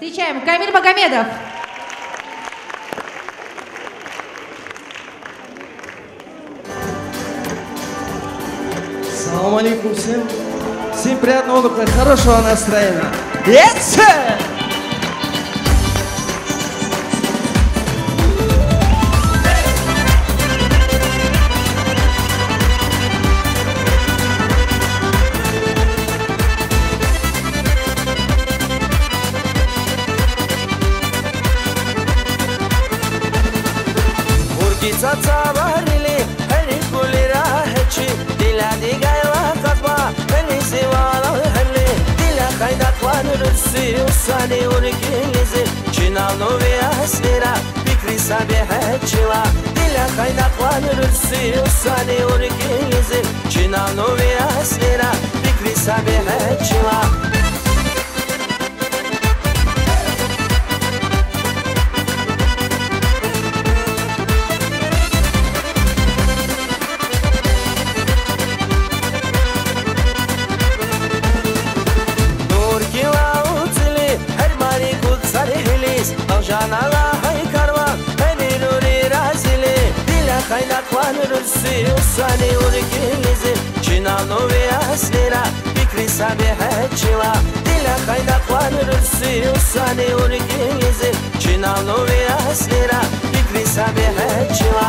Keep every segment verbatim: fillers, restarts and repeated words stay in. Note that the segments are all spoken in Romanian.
Встречаем Камиль Магомедов. Салам алейкум всем. Всем приятного отдыха, хорошего настроения. Yes! Țațavarele, heri culera heci, dila diga wa qatba, heri siwala helle, dila khaydat wan rusi usani urkilize, chinal no viasnira, fikri sabe hechila, dila khaydat wan rusi usani urkilize, chinal no viasnira, fikri sabe hechila. Jana la hai karva, hani nuri razile, dila khaylat wan rusi usani urkilize, china no viasnira, fikri sabe hechila, dila khaylat wan rusi usani urkilize, china no viasnira, fikri sabe hechila.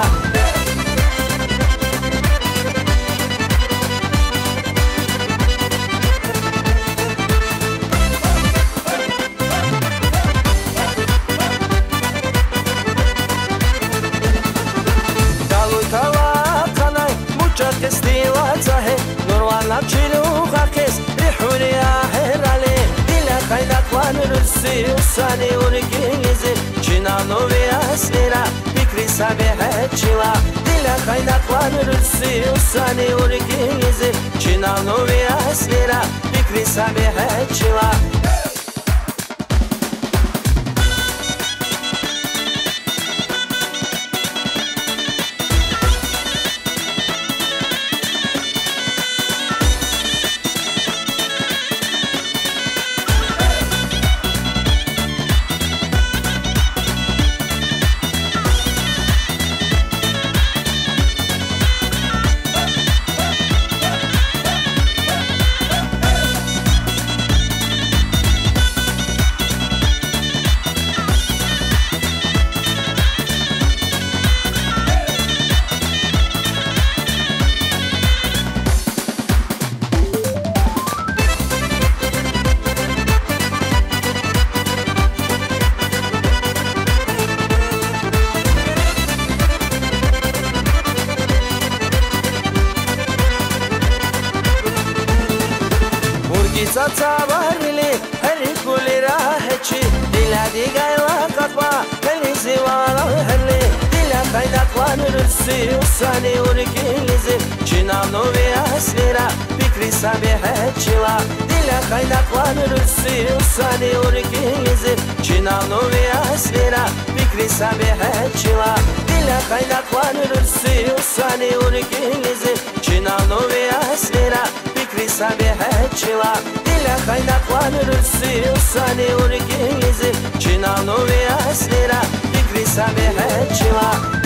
Estila zahe, nurwana chilu khakes, rihuni ahirale, dila khaylat wan rusi usani urkilize, china no viasnira, fikri sabe hechila, dila khaylat wan rusi usani urkilize, china no viasnira, fikri sabe hechila. Țațavarele, heri culera heci, dila diga wa qatba, heri siwala helle, dila khaydat wan rusi usani urkilize, china no viasnira, fikri sabe hechila, dila khaydat wan rusi usani urkilize, china no viasnira, fikri sabe hechila, dila khaydat wan rusi usani urkilize, china no viasnira, fikri sabe hechila. Dila khaylat wan rusi usani urkilize, china no viasnira, fikri sabe hechila.